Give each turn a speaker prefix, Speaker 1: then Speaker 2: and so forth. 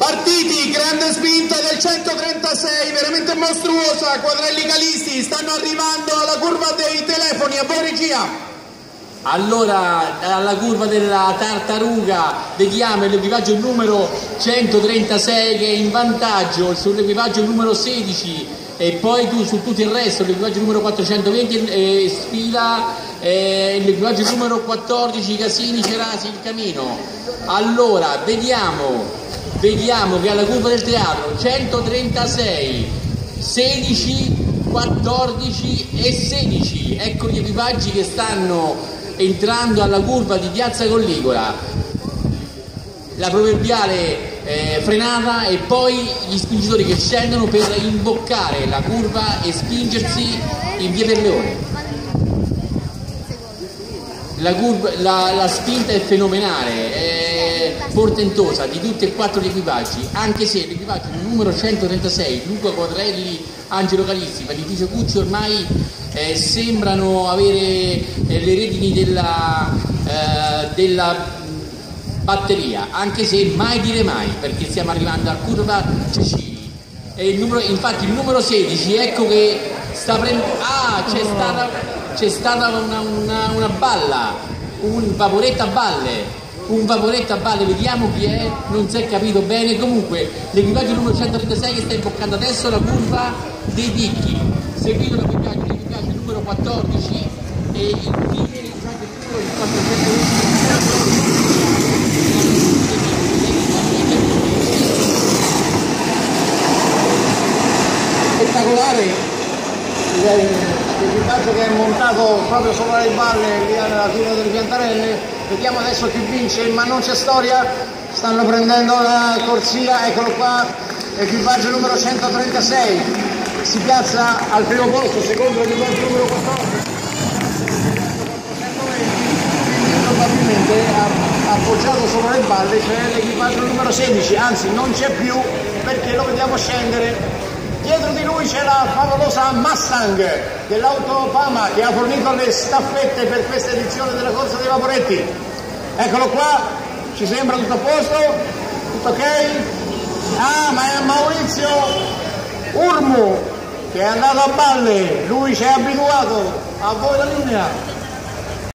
Speaker 1: Partiti, grande spinta del 136, veramente mostruosa. Quadrelli Calisti stanno arrivando alla curva dei telefoni. A voi regia.
Speaker 2: Allora, alla curva della tartaruga vediamo l'equipaggio numero 136 che è in vantaggio sull'equipaggio numero 16 e poi su tutto il resto l'equipaggio numero 420 sfida l'equipaggio numero 14 Casini Cerasi il Camino. Allora vediamo che alla curva del teatro 136, 16, 14 e 16, ecco gli equipaggi che stanno entrando alla curva di Piazza Colligola, la proverbiale frenata e poi gli spingitori che scendono per imboccare la curva e spingersi in via per Leone. La spinta è fenomenale, è portentosa di tutti e quattro gli equipaggi, anche se l'equipaggio numero 136, Luca Quadrelli, Angelo Calisti, Patricio Cucci ormai sembrano avere le redini della batteria, anche se mai dire mai, perché stiamo arrivando a curva Cecini e infatti il numero 16 ecco che sta prendendo c'è stata una balla, un vaporetto a balle, vediamo chi è, non si è capito bene. Comunque l'equipaggio numero 136 che sta imboccando adesso la curva dei picchi, seguito l'equipaggio numero 14 e infine l'equipaggio numero 420.
Speaker 3: Spettacolare l'equipaggio che è montato proprio sopra le balle lì alla fine delle Piantarelle. Vediamo adesso chi vince, ma non c'è storia, stanno prendendo la corsia, eccolo qua, equipaggio numero 136 si piazza al primo posto, secondo l'equipaggio numero 14, probabilmente appoggiato sopra le balle c'è l'equipaggio numero 16, anzi non c'è più perché lo vediamo scendere. Dietro di lui c'è la favolosa Mustang dell'Auto Pama che ha fornito le staffette per questa edizione della corsa dei vaporetti. Eccolo qua, ci sembra tutto a posto? Tutto ok? Ah, ma è Maurizio Urmu che è andato a balle, lui ci è abituato. A voi la linea.